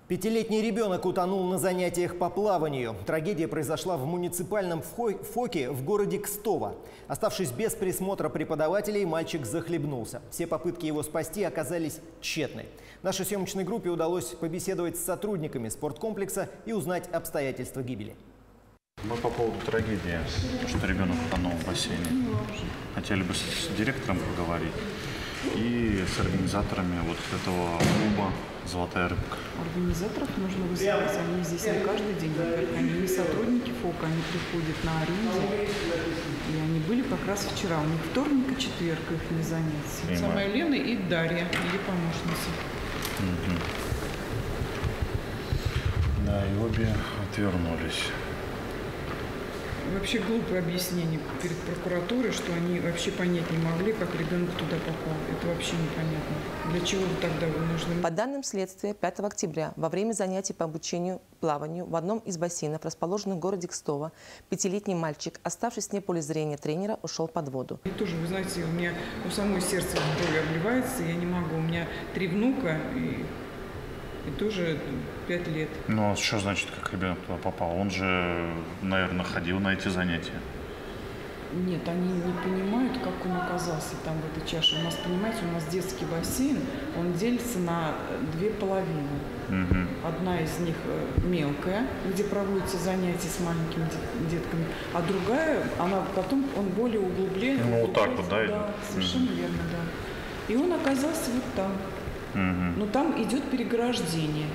Пятилетний ребенок утонул на занятиях по плаванию. Трагедия произошла в муниципальном ФОКе в городе Кстово. Оставшись без присмотра преподавателей, мальчик захлебнулся. Все попытки его спасти оказались тщетны. Нашей съемочной группе удалось побеседовать с сотрудниками спорткомплекса и узнать обстоятельства гибели. Мы по поводу трагедии, что ребенок утонул в бассейне, хотели бы с директором поговорить и с организаторами вот этого клуба «Золотая рыбка». Организаторов нужно вызывать, они здесь не каждый день, во-первых, они не сотрудники ФОКа, они приходят на аренде, и они были как раз вчера, у них вторник и четверг их не занятия. Самая Лена и Дарья, ее помощница. Да, и обе отвернулись. Вообще глупое объяснение перед прокуратурой, что они вообще понять не могли, как ребенок туда попал. Это вообще непонятно. Для чего тогда вы нужны? По данным следствия, 5 октября во время занятий по обучению плаванию в одном из бассейнов, расположенных в городе Кстово, 5-летний мальчик, оставшись вне поля зрения тренера, ушел под воду. И тоже, вы знаете, у меня у самой сердце кровью обливается, я не могу. У меня 3 внука и тоже 5 лет. Ну, а что значит, как ребенок туда попал? Он же, наверное, ходил на эти занятия. Нет, они не понимают, как он оказался там в этой чаше. У нас, понимаете, у нас детский бассейн, он делится на 2 половины. Одна из них мелкая, где проводятся занятия с маленькими детками, а другая, она потом, он более углублен. Ну, вот так вот, да? Да, совершенно верно, да. И он оказался вот там. Но там идет переграждение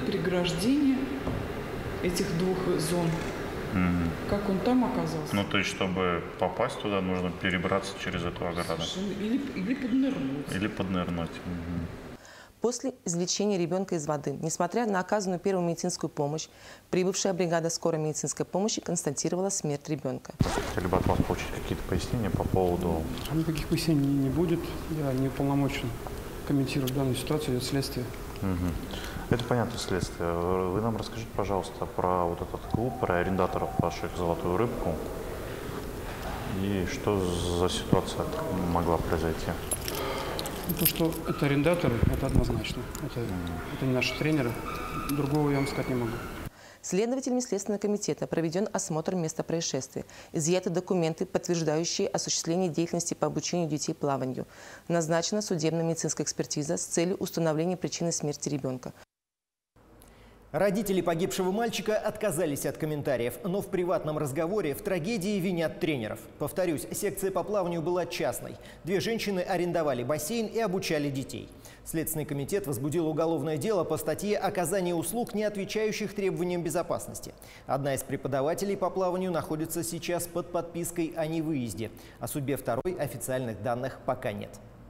этих 2 зон. Как он там оказался? Ну, то есть, чтобы попасть туда, нужно перебраться через эту ограду. Или поднырнуть. Или поднырнуть. После извлечения ребенка из воды, несмотря на оказанную первую медицинскую помощь, прибывшая бригада скорой медицинской помощи констатировала смерть ребенка. Хотели бы от вас получить какие-то пояснения по поводу... Никаких пояснений не будет. Я не уполномочен комментировать данную ситуацию, это следствие. Это понятно, следствие. Вы нам расскажите, пожалуйста, про вот этот клуб, про арендаторов ваших «Золотую рыбку». И что за ситуация могла произойти? То, что это арендаторы, это однозначно. Это не наши тренеры. Другого я вам сказать не могу. Следователями Следственного комитета проведен осмотр места происшествия. Изъяты документы, подтверждающие осуществление деятельности по обучению детей плаванию. Назначена судебно-медицинская экспертиза с целью установления причины смерти ребенка. Родители погибшего мальчика отказались от комментариев, но в приватном разговоре в трагедии винят тренеров. Повторюсь, секция по плаванию была частной. 2 женщины арендовали бассейн и обучали детей. Следственный комитет возбудил уголовное дело по статье «Оказание услуг, не отвечающих требованиям безопасности». Одна из преподавателей по плаванию находится сейчас под подпиской о невыезде. О судьбе второй официальных данных пока нет.